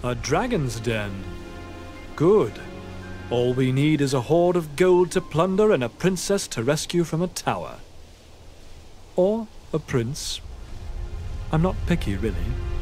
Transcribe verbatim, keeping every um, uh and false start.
A dragon's den. Good. All we need is a hoard of gold to plunder and a princess to rescue from a tower. Or a prince. I'm not picky, really.